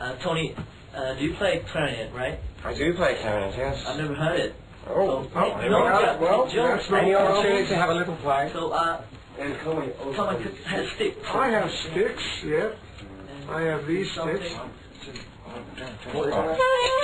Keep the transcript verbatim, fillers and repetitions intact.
Uh, Tony, uh, do you play clarinet, right? I do play clarinet, yes. I've never heard it. Oh, so, oh, hey, no, no, well, Joe, that's any opportunity to have a little play. So, uh, and Tony, oh, someone could have sticks. I have sticks, yeah. I have these sticks. Something.